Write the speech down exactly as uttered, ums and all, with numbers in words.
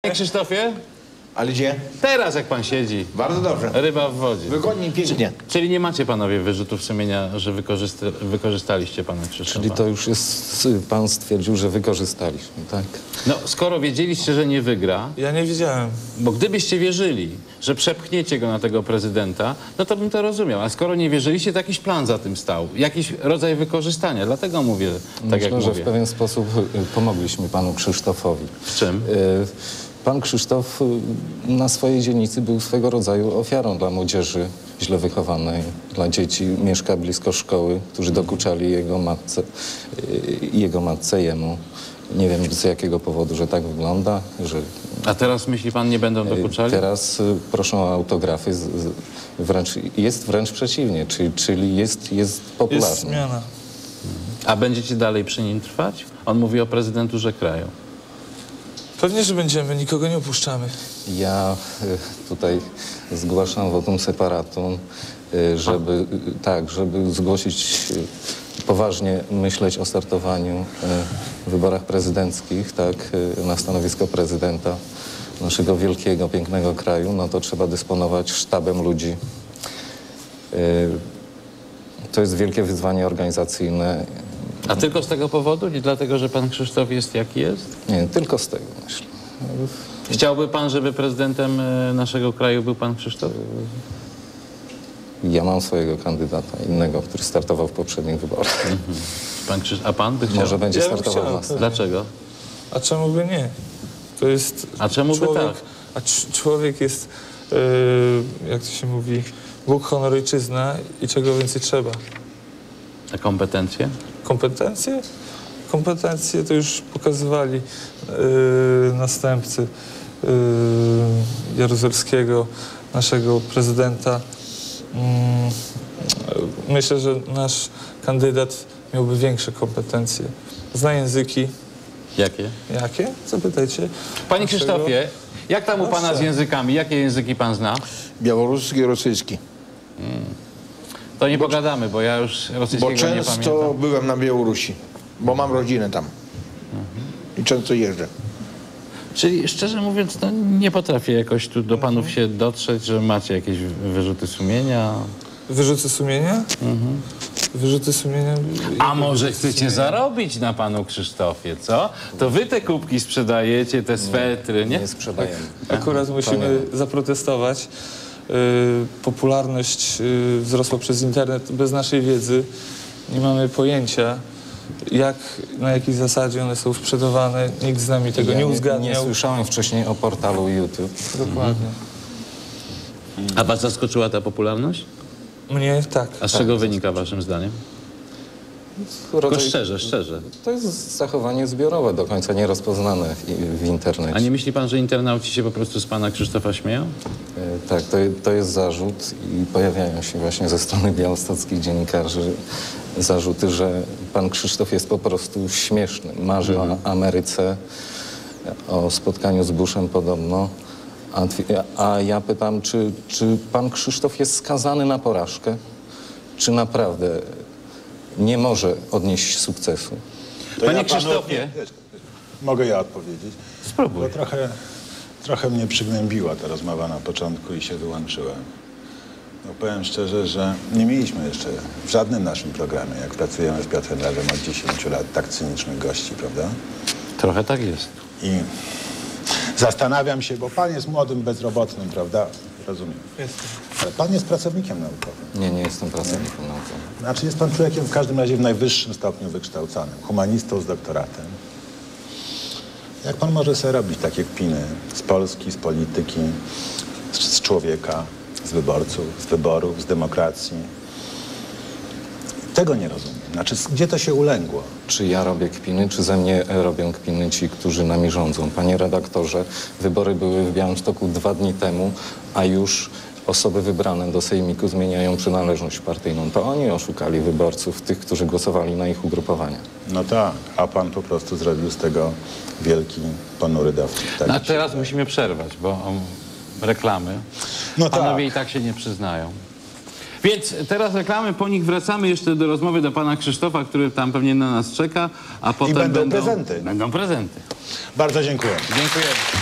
Panie Krzysztofie? Ale gdzie? Teraz jak pan siedzi. Bardzo dobrze. Ryba w wodzie. Wygodnie, pięknie. Czyli nie macie panowie wyrzutów sumienia, że wykorzysta wykorzystaliście pana Krzysztofa? Czyli to już jest, pan stwierdził, że wykorzystaliśmy, tak? No, skoro wiedzieliście, że nie wygra, Ja nie wiedziałem. bo gdybyście wierzyli, że przepchniecie go na tego prezydenta, no to bym to rozumiał. A skoro nie wierzyliście, to jakiś plan za tym stał. Jakiś rodzaj wykorzystania. Dlatego mówię tak, Myślę, jak że mówię. w pewien sposób y, pomogliśmy panu Krzysztofowi. W czym? Y, Pan Krzysztof y, na swojej dzielnicy był swego rodzaju ofiarą dla młodzieży źle wychowanej, dla dzieci. Mieszka blisko szkoły, którzy dokuczali jego matce, y, jego matce jemu. Nie wiem z jakiego powodu, że tak wygląda, że A teraz myśli pan, nie będą dokuczali? teraz y, proszą o autografy, z, z, wręcz, jest wręcz przeciwnie, czyli, czyli jest, jest popularny. Jest zmiana. A będziecie dalej przy nim trwać? On mówi o prezydenturze kraju. Pewnie, że będziemy, nikogo nie opuszczamy. Ja y, tutaj zgłaszam votum separatum, y, żeby, y, tak, żeby zgłosić, y, poważnie myśleć o startowaniu y, w wyborach prezydenckich, tak, y, na stanowisko prezydenta naszego wielkiego, pięknego kraju, no to trzeba dysponować sztabem ludzi. Y, to jest wielkie wyzwanie organizacyjne. A tylko z tego powodu? Nie dlatego, że pan Krzysztof jest jaki jest? Nie, tylko z tego myślę. Chciałby pan, żeby prezydentem e, naszego kraju był pan Krzysztof? Ja mam swojego kandydata, innego, który startował w poprzednich wyborach. Pan Krzysz... A pan by chciał? Może będzie Ja bym startował chciał, w nas. tak. Dlaczego? A czemu by nie? To jest... A czemu by człowiek, tak? A cz- człowiek jest, yy, jak to się mówi, Bóg, honor, ojczyzna i czego więcej trzeba. A kompetencje? Kompetencje? Kompetencje to już pokazywali yy, następcy yy, Jaruzelskiego, naszego prezydenta. Yy, myślę, że nasz kandydat miałby większe kompetencje. Zna języki. Jakie? Jakie? Zapytajcie. Panie naszego- Krzysztofie, jak tam u pana z językami? Jakie języki pan zna? Białoruski i rosyjski. To nie pogadamy, bo ja już Bo rosyjskiego nie często pamiętam. byłem na Białorusi, bo mam rodzinę tam. I często jeżdżę. Czyli szczerze mówiąc, no, nie potrafię jakoś tu do panów się dotrzeć, że macie jakieś wyrzuty sumienia. Wyrzuty sumienia? Wyrzuty sumienia? A może chcecie zarobić na panu Krzysztofie, co? To wy te kubki sprzedajecie, te swetry, nie? Nie sprzedajemy. Akurat musimy zaprotestować. Yy, popularność yy, wzrosła przez internet bez naszej wiedzy. Nie mamy pojęcia, jak, na jakiej zasadzie one są sprzedawane. Nikt z nami tego Ja nie nie, uzgadniał. nie słyszałem wcześniej o portalu YouTube. Dokładnie. A was zaskoczyła ta popularność? Mnie tak. A z czego wynika waszym zdaniem? Tylko Rodzaj, szczerze, szczerze. to jest zachowanie zbiorowe, do końca nierozpoznane w, w internecie. A nie myśli pan, że internauci się po prostu z pana Krzysztofa śmieją? E, Tak, to, to jest zarzut i pojawiają się właśnie ze strony białostockich dziennikarzy zarzuty, że pan Krzysztof jest po prostu śmieszny. Marzy o Ameryce, o spotkaniu z Bushem podobno. A, twi- a ja pytam, czy, czy pan Krzysztof jest skazany na porażkę? Czy naprawdę nie może odnieść sukcesu? To Panie ja panu- Krzysztofie. Mogę ja odpowiedzieć? Spróbuj. Bo trochę, trochę mnie przygnębiła ta rozmowa na początku i się wyłączyłem. No, powiem szczerze, że nie mieliśmy jeszcze w żadnym naszym programie, jak pracujemy z Piotrem Lewem od dziesięciu lat, tak cynicznych gości, prawda? Trochę tak jest. I zastanawiam się, bo pan jest młodym bezrobotnym, prawda? Rozumiem. Ale pan jest pracownikiem naukowym. Nie, nie jestem pracownikiem naukowym. Znaczy jest pan człowiekiem w każdym razie w najwyższym stopniu wykształconym, humanistą z doktoratem. Jak pan może sobie robić takie kpiny z Polski, z polityki, z, z człowieka, z wyborców, z wyborów, z demokracji? Tego nie rozumiem. Znaczy, gdzie to się ulęgło? Czy ja robię kpiny, czy ze mnie robią kpiny ci, którzy nami rządzą? Panie redaktorze, wybory były w Białymstoku dwa dni temu, a już osoby wybrane do sejmiku zmieniają przynależność partyjną. To oni oszukali wyborców, tych, którzy głosowali na ich ugrupowania. No tak, a pan po prostu zrobił z tego wielki, ponury dowcip. Tak No, mi a się teraz wydaje. musimy przerwać, bo um, reklamy. No Panowie tak. i tak się nie przyznają. Więc teraz reklamy, po nich wracamy jeszcze do rozmowy do pana Krzysztofa, który tam pewnie na nas czeka, a potem będą prezenty. Będą prezenty. Bardzo dziękuję. Dziękujemy.